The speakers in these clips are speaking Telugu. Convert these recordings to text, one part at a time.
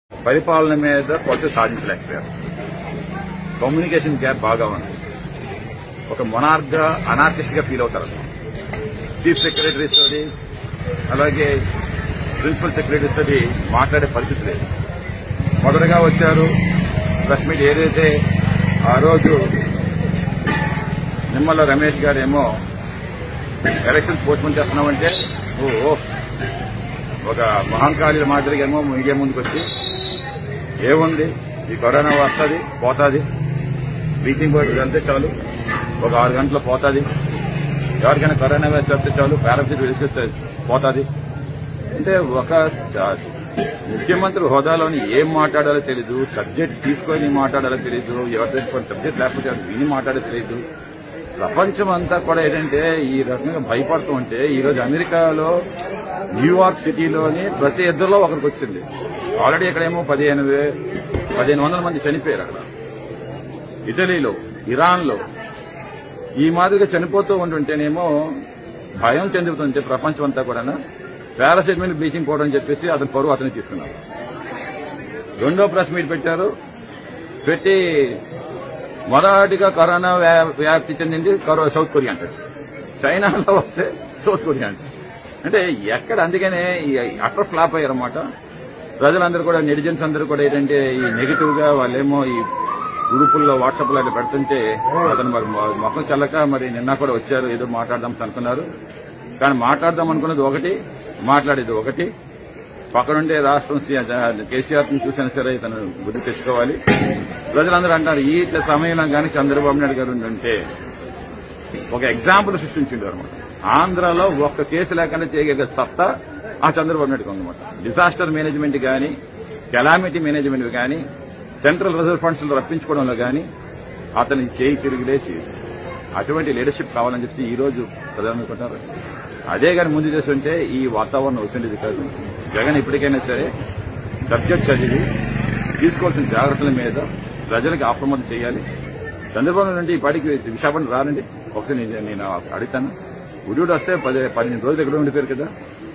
పరిపాలన మీద కొత్త సాధించలేకపోయారు. కమ్యూనికేషన్ గ్యాప్ బాగా ఉంది. ఒక మొనార్క్ గా అనార్కిస్ట్ గా ఫీల్ అవుతారు. చీఫ్ సెక్రటరీస్ తోటి అలాగే ప్రిన్సిపల్ సెక్రటరీస్ తోటి మాట్లాడే పరిస్థితి లేదు. మొదటగా వచ్చారు ప్రెస్ మీట్ ఏదైతే ఆ రోజు నిమ్మల రమేష్ గారు ఏమో ఎలక్షన్స్ పోస్ట్పోన్ చేస్తున్నామంటే ఒక మహంకాళి మాదిరిగా ఏమో మీడియా ముందుకు వచ్చి ఏముంది ఈ కరోనా వస్తుంది పోతుంది, బ్లీచింగ్ పౌడర్ వెళ్తే చాలు ఒక 6 గంటలు పోతుంది, ఎవరికైనా కరోనా వైరస్ వస్తే చాలు పారాసిట్ వేసుకొస్తే పోతుంది అంటే ఒక ముఖ్యమంత్రి హోదాలోని ఏం మాట్లాడాలో తెలీదు, సబ్జెక్ట్ తీసుకొని మాట్లాడాలో తెలీదు, ఎవరితో సబ్జెక్ట్ లేకపోతే విని మాట్లాడాలో తెలీదు. ప్రపంచం అంతా కూడా ఏంటంటే ఈ రకంగా భయపడుతూ ఉంటే ఈరోజు అమెరికాలో న్యూయార్క్ సిటీలోని ప్రతి ఇద్దరిలో ఒకరికి వచ్చింది. ఆల్రెడీ ఇక్కడేమో 1500 మంది చనిపోయారు. అక్కడ ఇటలీలో, ఇరాన్లో ఈ మాదిరిగా చనిపోతూ ఉంటుంటేనేమో భయం చెందుతుంటే ప్రపంచం అంతా కూడా పారాసిటమాల్ బ్లీచింగ్ పౌడర్ అని చెప్పేసి అతని పరువు అతన్ని తీసుకున్నారు. రెండో ప్రెస్ మీట్ పెట్టారు. పెట్టి మొదటిగా కరోనా వ్యాప్తి చెందింది సౌత్ కొరియా అంటారు, చైనాలో వస్తే సౌత్ కొరియా అంటారు. అంటే ఎక్కడ అందుకనే అటర్ ఫ్లాప్ అయ్యారన్నమాట. ప్రజలందరూ కూడా నెటిజన్స్ అందరూ కూడా ఏంటంటే ఈ నెగిటివ్ గా వాళ్ళేమో ఈ గ్రూపుల్లో వాట్సాప్ లో పెడుతుంటే అతను మరి మొఖం చల్లక మరి నిన్న కూడా వచ్చారు, ఏదో మాట్లాడదాం అనుకున్నారు. కానీ మాట్లాడదాం అనుకున్నది ఒకటి, మాట్లాడేది ఒకటి. పక్కనుండే రాష్ట్రం కేసీఆర్ ని చూసినా సరే తను బుద్ధి తెచ్చుకోవాలి. ప్రజలందరూ అంటారు ఈ సమయంలో కానీ చంద్రబాబు నాయుడు గారు ఉంటే ఒక ఎగ్జాంపుల్ సృష్టించిండు అనమాట. ఆంధ్రాలో ఒక్క కేసు లేకుండా చేయగలిగే సత్తా ఆ చంద్రబాబు నాయుడుకి ఉందన్నమాట. డిజాస్టర్ మేనేజ్మెంట్ కానీ, కెలామిటీ మేనేజ్మెంట్ కానీ, సెంట్రల్ రిజర్వ్ ఫండ్స్ లో రప్పించుకోవడంలో కానీ అతని చేయి తిరిగిలే చేయదు. అటువంటి లీడర్షిప్ కావాలని చెప్పి ఈ రోజు ప్రజలు అనుకుంటారు. అదే కానీ ముందు చేస్తుంటే ఈ వాతావరణం వచ్చిండేది కాదు. జగన్ ఇప్పటికైనా సరే సబ్జెక్ట్ చదివి తీసుకోవాల్సిన జాగ్రత్తల మీద ప్రజలకు అప్రమత్తం చేయాలి. చంద్రబాబు నుండి ఈ పాటికి విశాఖపట్నం రానండి, ఒకటి నేను అడుగుతాను. ఉడివుడు వస్తే 15 రోజులు ఎక్కడ ఉండిపోయారు కదా.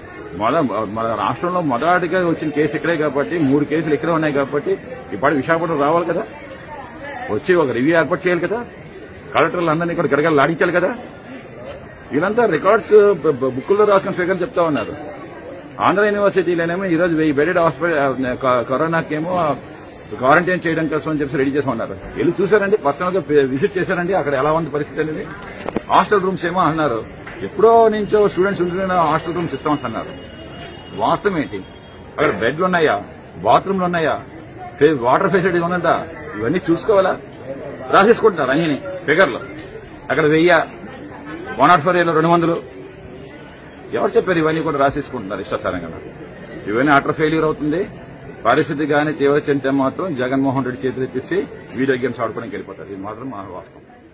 మన రాష్ట్రంలో మొదటిగా వచ్చిన కేసు ఇక్కడే కాబట్టి 3 కేసులు ఇక్కడే ఉన్నాయి కాబట్టి ఇప్పటి విశాఖపట్నం రావాలి కదా, వచ్చి ఒక రివ్యూ ఏర్పాటు చేయాలి కదా, కలెక్టర్లు అందరినీ కూడా గడగడలు ఆడించాలి కదా. వీళ్ళంతా రికార్డ్స్ బుక్కుల్లో రాసుకున్న ఫిగర్ చెప్తా ఉన్నారు. ఆంధ్ర యూనివర్సిటీలోనేమో ఈరోజు 1000 బెడెడ్ హాస్పిటల్ కరోనాకేమో క్వారంటైన్ చేయడం కోసం అని చెప్పి రెడీ చేసి ఉన్నారు. వెళ్ళి చూసారండి, పర్సనల్ గా విజిట్ చేశారండి, అక్కడ ఎలా ఉంది పరిస్థితి అనేది. హాస్టల్ రూమ్స్ ఏమో అన్నారు, ఎప్పుడో నుంచో స్టూడెంట్స్ ఉంటున్న హాస్టల్ రూమ్స్ ఇస్తామని అన్నారు. వాస్తవం ఏంటి? అక్కడ బెడ్లు ఉన్నాయా, బాత్రూమ్లు ఉన్నాయా, వాటర్ ఫెసిలిటీ ఉన్నదా, ఇవన్నీ చూసుకోవాలా? రాసేసుకుంటున్నారు అన్ని ఫిగర్లు. అక్కడ 1000, 104 200 ఎవరు చెప్పారు? ఇవన్నీ కూడా రాసేసుకుంటున్నారు ఇష్టాసారంగా. ఇవన్నీ అటర్ ఫెయిల్యూర్ అవుతుంది. పరిస్థితి కానీ తీవ్ర చెందితే మాత్రం జగన్మోహన్ రెడ్డి చేతులు ఎత్తేసి వీడియో గేమ్స్ ఆడుకోవడానికి వెళ్ళిపోతారు. ఇది మాత్రం మా వాస్తవం.